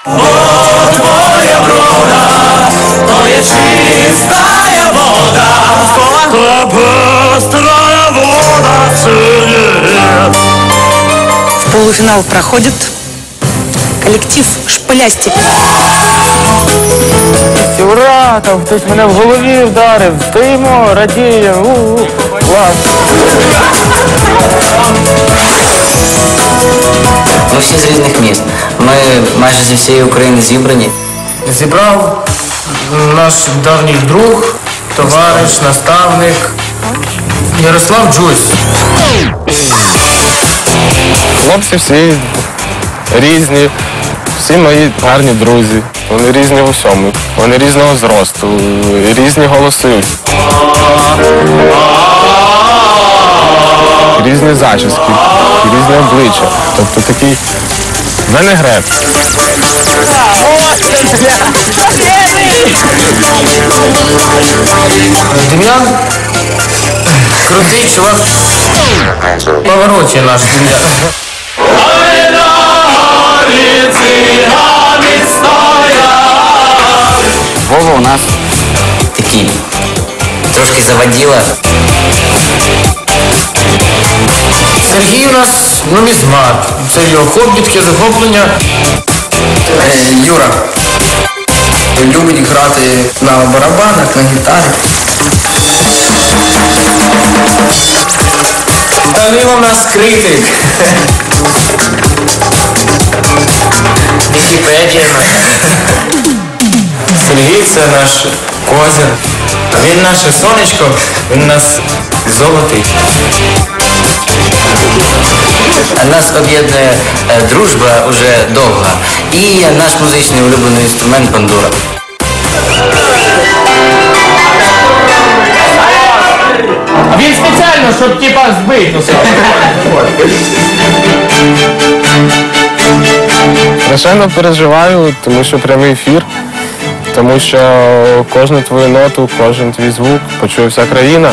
Твоя брода, то є чистая вода, та быстрая вода ценит. В полуфинал проходит коллектив «Шпилястик». Ура! Там хтось мене в голові вдарив. Стоїмо, радіємо. Клас. Ми всі з різних міст. Ми майже зі всієї України зібрані. Зібрав наш давній друг, товариш, наставник Ярослав Джусь. Хлопці всі різні, всі мої гарні друзі. Вони різні в усьому. Вони різного зросту, різні голоси. Різні зачіски, різні обличчя. Тобто такий винегрет. Дем'ян крутий чувак. Повороті наш Дем'ян. Вова у нас такий трошки заводила. Сергій у нас нумізмат. Це його хобі, таке захоплення. Юра любить грати на барабанах, на гітарі. Данило у нас критик. Вікіпедія наша. Сергій це наш козир. Він наше сонечко, він нас золотий. Нас об'єднує дружба уже довга. І наш музичний улюблений інструмент бандура. Він спеціально, щоб типа збити усе. Страшенно переживаю, тому що прямий ефір, тому що кожну твою ноту, кожен твій звук почує вся країна.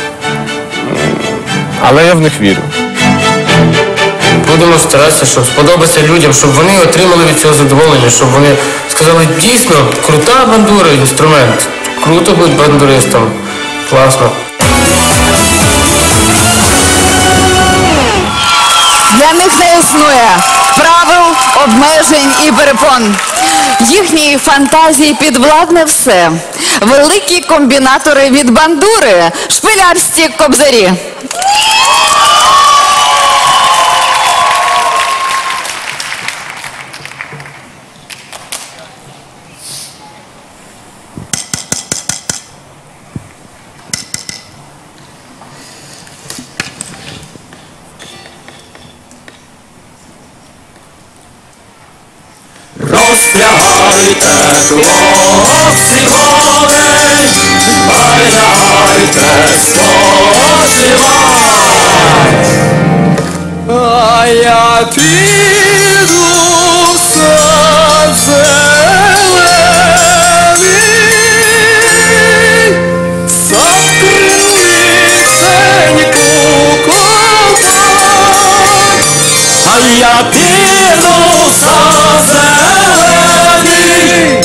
Але я в них вірю. Будемо старатися, щоб сподобатися людям, щоб вони отримали від цього задоволення, щоб вони сказали, дійсно, крута бандура, інструмент, круто бути бандуристом, класно. Для них не існує правил, обмежень і перепон. Їхній фантазії підвладне все. Великі комбінатори від бандури, шпилясті кобзарі. Розпрягайте, хлопці, коней, байдайте, спочивай. А я піду сад зелений, сад кривиценьку копай. А я піду сад зелений.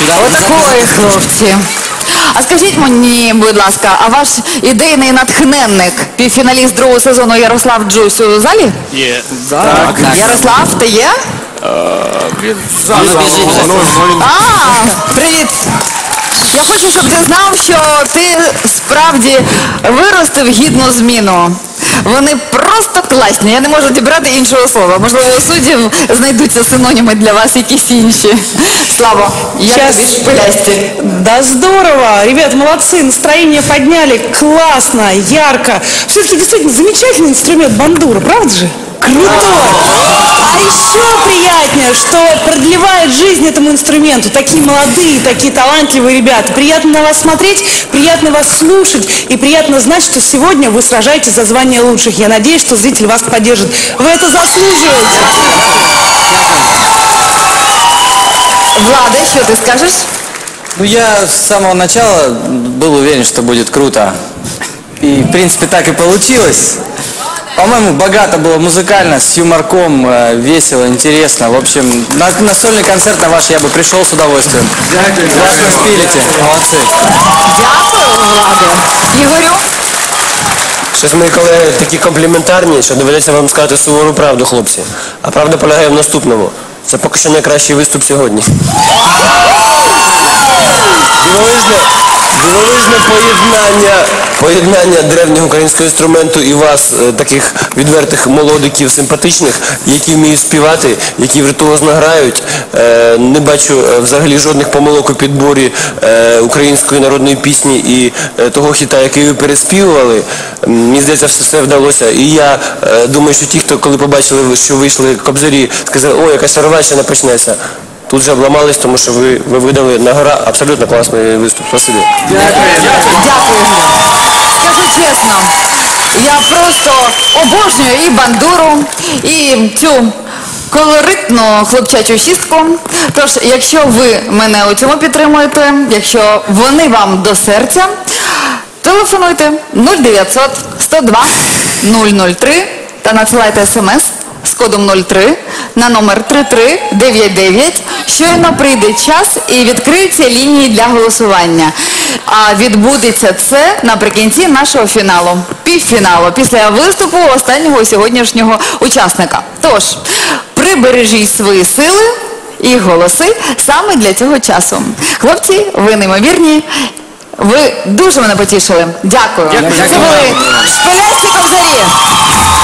Отакої, хлопці. А скажіть мені, будь ласка, а ваш ідейний натхненник, півфіналіст другого сезону Ярослав Джусь у залі? Є. Ярослав, ти є? Він Привіт. Я хочу, щоб ти знав, що ти справді виростив гідну зміну. Вони просто класні. Я не можу дібрати іншого слова. Можливо, у суддів знайдуться синоніми для вас якісь інші. Слава, як тобі шпилясті? Да здорово! Ребят, молодцы, настроение подняли, классно, ярко. Все-таки действительно замечательный инструмент бандура, правда же? Крутой! А еще приятнее, что продлевает жизнь этому инструменту. Такие молодые, такие талантливые ребята. Приятно на вас смотреть, приятно вас слушать и приятно знать, что сегодня вы сражаетесь за звание лучших. Я надеюсь, что зритель вас поддержит. Вы это заслуживаете. Влади, що ти скажеш? Ну, я с самого начала был уверен, что будет круто. И, в принципе, так и получилось. По-моему, богато было музыкально, с юморком, весело, интересно. В общем, на сольный концерт на ваш я бы пришел с удовольствием. Классно спилите, молодцы. Дякую, Влади. Ігорю? Щось мої колеги такі компліментарні, що доведеться вам сказати сувору правду, хлопці. А правда полягає в наступному. Це поки що найкращий виступ сьогодні. Дивовижне поєднання древнього українського інструменту і вас, таких відвертих молодиків, симпатичних, які вміють співати, які віртуозно грають. Не бачу взагалі жодних помилок у підборі української народної пісні і того хіта, який ви переспівували. Мені здається, все вдалося. І я думаю, що ті, хто коли побачили, що вийшли кобзарі, сказали, о, якась рвачина почнеться. Тут же обламались, тому що ви видали на гора абсолютно класний виступ. Спасибі. Дякую. Скажу чесно, я просто обожнюю і бандуру, і цю колоритну хлопчачу шістку. Тож, якщо ви мене у цьому підтримуєте, якщо вони вам до серця, телефонуйте 0900 102 003 та надсилайте смс з кодом 03 на номер 3399. Щойно прийде час і відкриються лінії для голосування. А відбудеться це наприкінці нашого фіналу, півфіналу, після виступу останнього сьогоднішнього учасника. Тож, прибережіть свої сили і голоси саме для цього часу. Хлопці, ви неймовірні. Ви дуже мене потішили. Дякую. Це були шпилясті кобзарі.